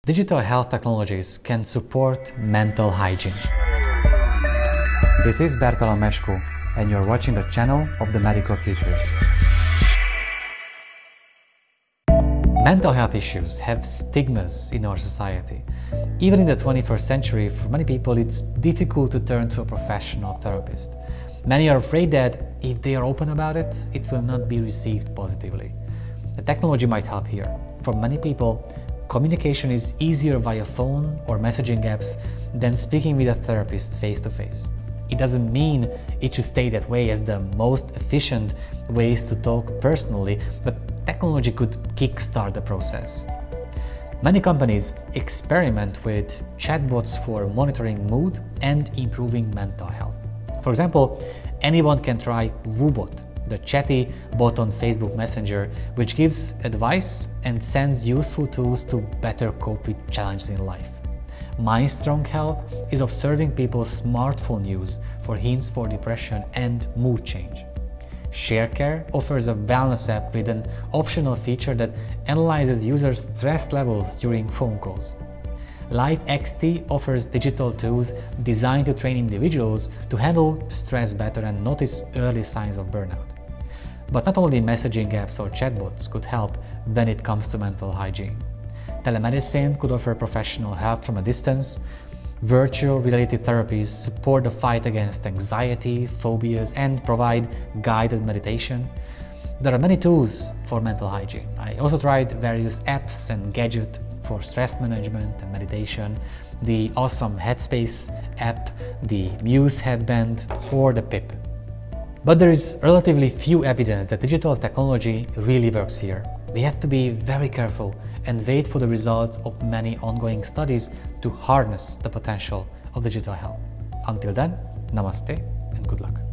Digital health technologies can support mental hygiene. This is Bertalan Meskó, and you're watching the channel of the Medical Futurist. Mental health issues have stigmas in our society. Even in the 21st century, for many people, it's difficult to turn to a professional therapist. Many are afraid that if they are open about it, it will not be received positively. The technology might help here. For many people, communication is easier via phone or messaging apps than speaking with a therapist face-to-face. It doesn't mean it should stay that way as the most efficient ways to talk personally, but technology could kickstart the process. Many companies experiment with chatbots for monitoring mood and improving mental health. For example, anyone can try WooBot, the chatty bot on Facebook Messenger, which gives advice and sends useful tools to better cope with challenges in life. My Strong Health is observing people's smartphone use for hints for depression and mood change. ShareCare offers a wellness app with an optional feature that analyzes users' stress levels during phone calls. LifeXT offers digital tools designed to train individuals to handle stress better and notice early signs of burnout. But not only messaging apps or chatbots could help when it comes to mental hygiene. Telemedicine could offer professional help from a distance. Virtual reality therapies support the fight against anxiety, phobias, and provide guided meditation. There are many tools for mental hygiene. I also tried various apps and gadgets for stress management and meditation, the awesome Headspace app, the Muse headband, or the PIP. But there is relatively few evidence that digital technology really works here. We have to be very careful and wait for the results of many ongoing studies to harness the potential of digital health. Until then, namaste and good luck.